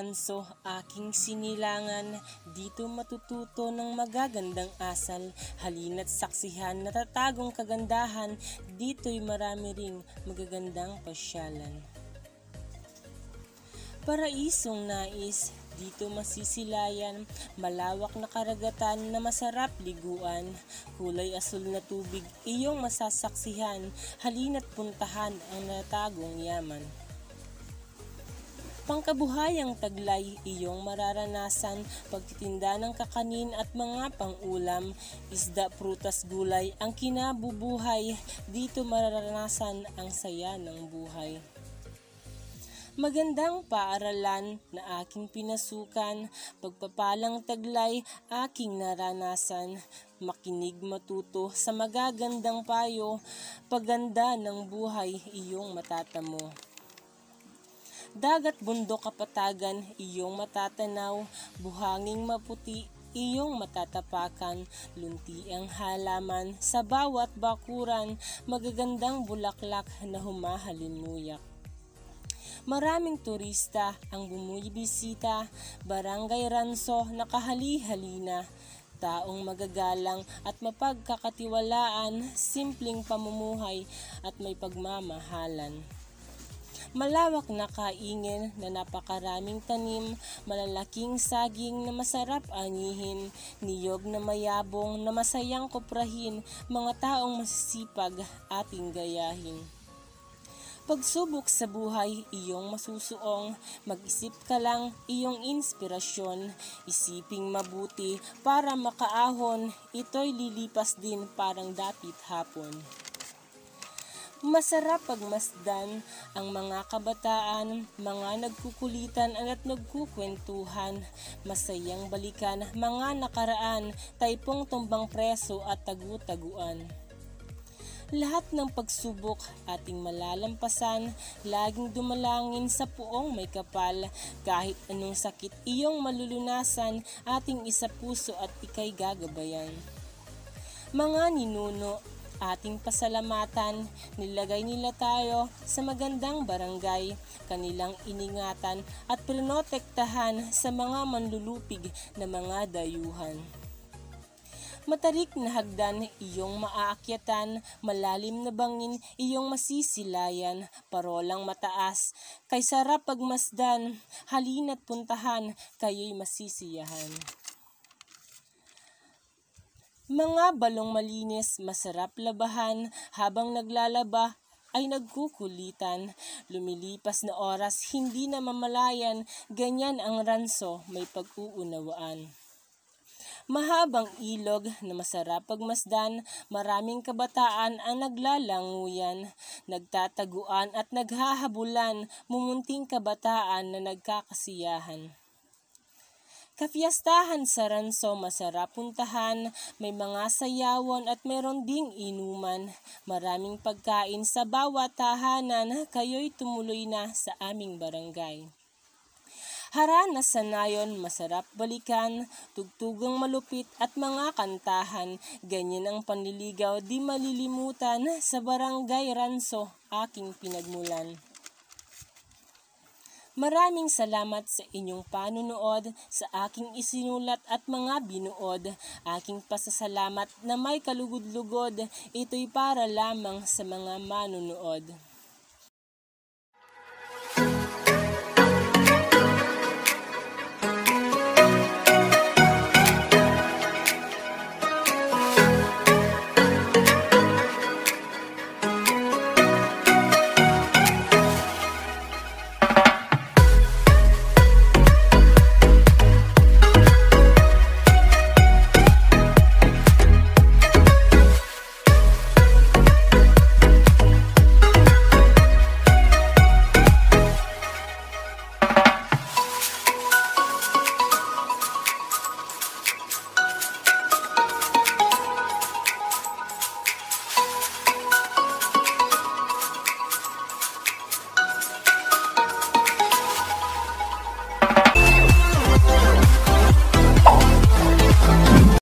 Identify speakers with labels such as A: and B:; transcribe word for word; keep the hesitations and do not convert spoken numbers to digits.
A: Ranso, aking sinilangan, dito matututo ng magagandang asal, halina't saksihan, natatagong kagandahan, dito'y marami ring magagandang pasyalan. Paraisong nais, dito masisilayan, malawak na karagatan na masarap liguan, kulay asul na tubig, iyong masasaksihan, halina't puntahan ang natagong yaman. Pangkabuhayang taglay, iyong mararanasan, pagtitinda ng kakanin at mga pang-ulam, isda, prutas, gulay, ang kinabubuhay, dito mararanasan ang saya ng buhay. Magandang paaralan na aking pinasukan, pagpapalang taglay aking naranasan, makinig matuto sa magagandang payo, paganda ng buhay iyong matatamo. Dagat, bundok, kapatagan, iyong matatanaw, buhanging maputi, iyong matatapakan, lunti ang halaman, sa bawat bakuran, magagandang bulaklak na humahalimuyak. Maraming turista ang bumibisita, Barangay Ranso nakahali-halina, taong magagalang at mapagkakatiwalaan, simpleng pamumuhay at may pagmamahalan. Malawak na kaingin na napakaraming tanim, malalaking saging na masarap anihin, niyog na mayabong na masayang kuprahin, mga taong masisipag ating gayahin. Pagsubok sa buhay, iyong masusuong, mag-isip ka lang, iyong inspirasyon, isiping mabuti para makaahon, ito'y lilipas din parang dapit hapon. Masarap pagmasdan ang mga kabataan, mga nagkukulitan at nagkukwentuhan, masayang balikan, mga nakaraan, taypong tumbang preso at tagu-taguan. Lahat ng pagsubok ating malalampasan, laging dumalangin sa puong may kapal, kahit anong sakit iyong malulunasan, ating isa puso at ika'y gagabayan. Mga ninuno, ating pasalamatan, nilagay nila tayo sa magandang barangay, kanilang iningatan at prinotektahan sa mga manlulupig na mga dayuhan. Matarik na hagdan, iyong maaakyatan, malalim na bangin, iyong masisilayan, parolang mataas, kay sarap pagmasdan, halina't puntahan, kayo'y masisiyahan. Mga balong malinis, masarap labahan, habang naglalaba ay nagkukulitan. Lumilipas na oras, hindi na mamalayan, ganyan ang Ranso, may pag-uunawaan. Mahabang ilog na masarap pagmasdan, maraming kabataan ang naglalanguyan, nagtataguan at naghahabulan, mumunting kabataan na nagkakasiyahan. Kapiyastahan sa Ranso, masarap puntahan, may mga sayawan at meron ding inuman. Maraming pagkain sa bawat tahanan, kayo'y tumuloy na sa aming barangay. Harana sa nayon, masarap balikan, tugtugang malupit at mga kantahan, ganyan ang panliligaw di malilimutan, sa Barangay Ranso, aking pinagmulan. Maraming salamat sa inyong panunood, sa aking isinulat at mga binuod. Aking pasasalamat na may kalugod-lugod, ito'y para lamang sa mga manunood.